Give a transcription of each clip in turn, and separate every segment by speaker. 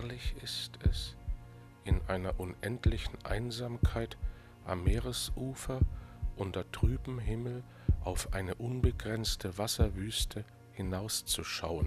Speaker 1: herrlich ist es, in einer unendlichen Einsamkeit am Meeresufer unter trübem Himmel auf eine unbegrenzte Wasserwüste hinauszuschauen.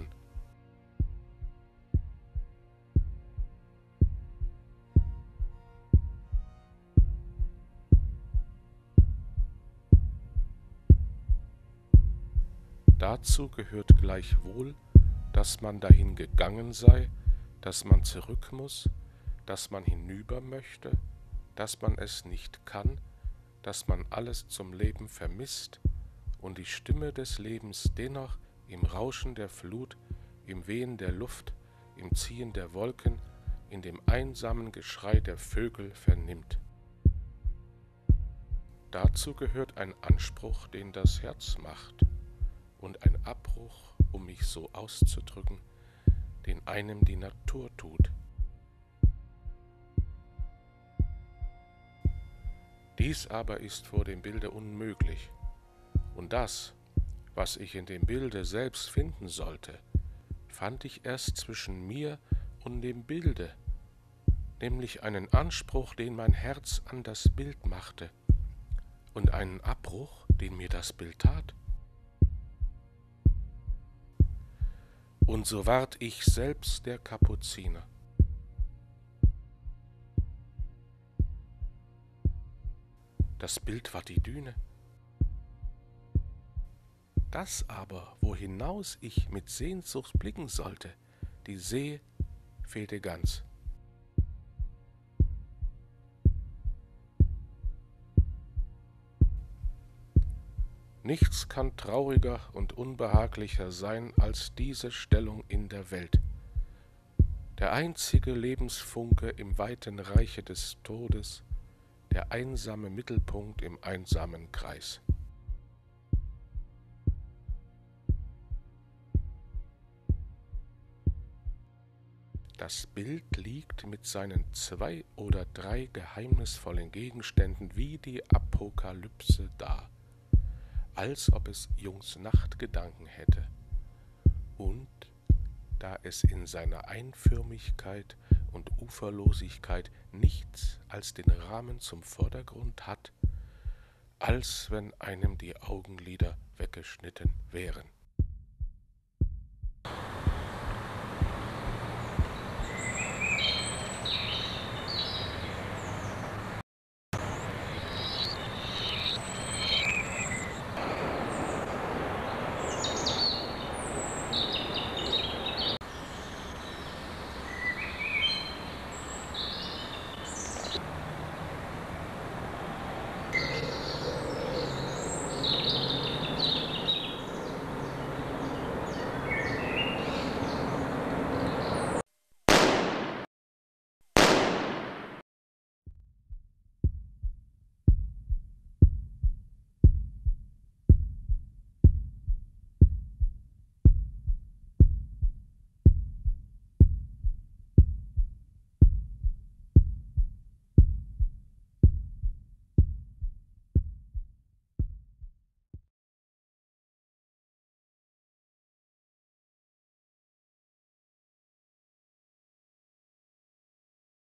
Speaker 1: Dazu gehört gleichwohl, dass man dahin gegangen sei, dass man zurück muß, dass man hinüber möchte, dass man es nicht kann, dass man alles zum Leben vermisst und die Stimme des Lebens dennoch im Rauschen der Flut, im Wehen der Luft, im Ziehen der Wolken, in dem einsamen Geschrei der Vögel vernimmt. Dazu gehört ein Anspruch, den das Herz macht, und ein Abbruch, um mich so auszudrücken, den einem die Natur tut. Dies aber ist vor dem Bilde unmöglich, und das, was ich in dem Bilde selbst finden sollte, fand ich erst zwischen mir und dem Bilde, nämlich einen Anspruch, den mein Herz an das Bild machte, und einen Abbruch, den mir das Bild tat. Und so ward ich selbst der Kapuziner. Das Bild war die Düne. Das aber, wohinaus ich mit Sehnsucht blicken sollte, die See, fehlte ganz. Nichts kann trauriger und unbehaglicher sein als diese Stellung in der Welt. Der einzige Lebensfunke im weiten Reiche des Todes, der einsame Mittelpunkt im einsamen Kreis. Das Bild liegt mit seinen 2 oder 3 geheimnisvollen Gegenständen wie die Apokalypse da, als ob es Jungs Nachtgedanken hätte, und da es in seiner Einförmigkeit und Uferlosigkeit nichts als den Rahmen zum Vordergrund hat, als wenn einem die Augenlider weggeschnitten wären.